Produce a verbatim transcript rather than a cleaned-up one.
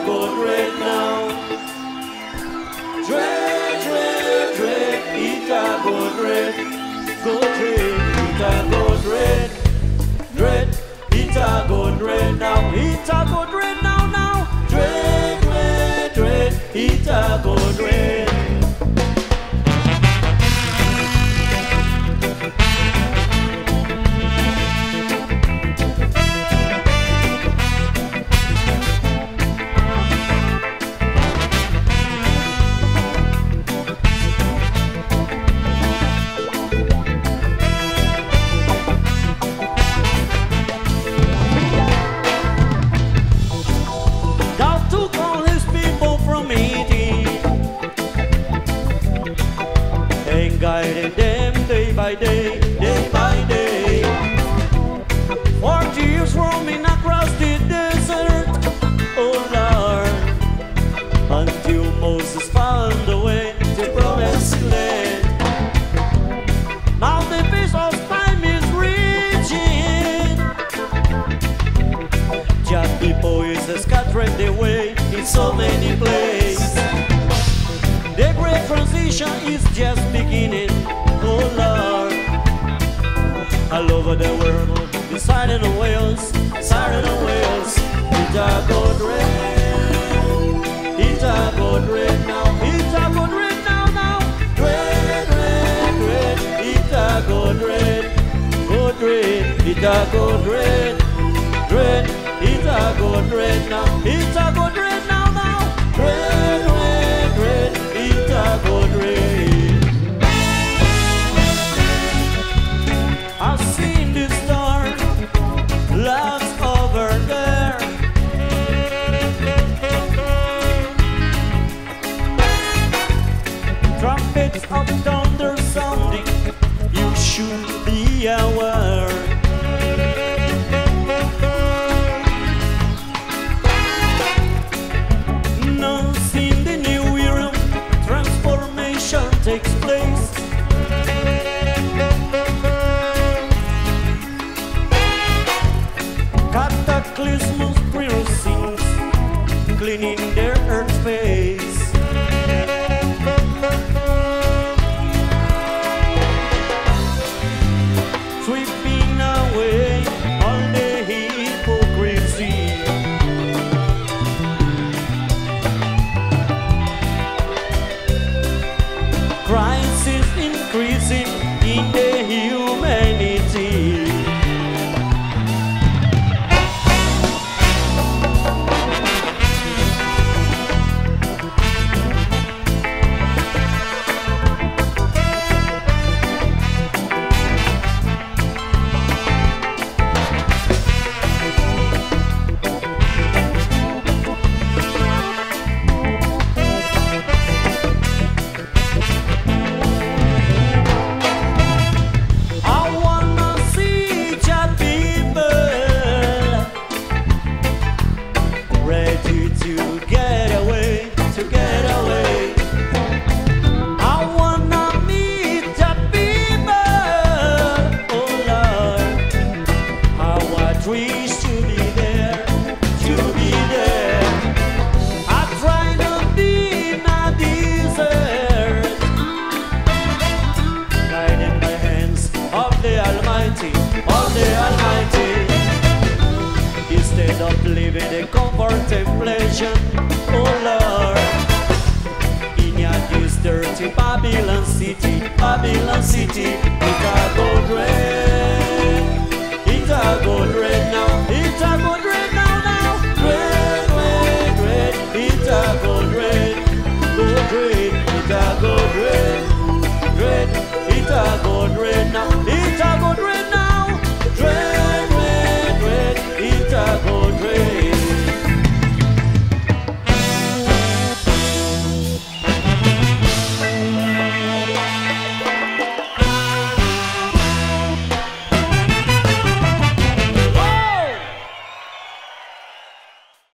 go dread now. Dread, dread, dread, it a go dread. Go dread, it a go dread. Dread, it a go dread now. It a go dread now, now. Dread, dread, dread, it a go dread. Guiding them day by day, day by day. Forty years roaming across the desert, oh Lord, until Moses found the way to promised land. Now the face of time is reaching. Jah people is scattering the way in so many places. The great transition is just beginning, oh Lord. All over the world, the siren of wails, siren of wails. It a go dread, it a go dread now, it a go dread now, now. Dread, dread, dread, it a go dread, go dread, it a go dread, dread, it a go dread now, it a go dread now, now. Dread, dread, dread. Go dread. I've seen the star, love's over there. Trumpets of thunder sounding, you should be aware. Takes place. Cataclysmos scenes cleaning their earth space. Sweeping away all the hypocrisy. Crisis increasing in the humanity. Living in comfort and pleasure, oh Lord. In your this dirty Babylon city, Babylon city,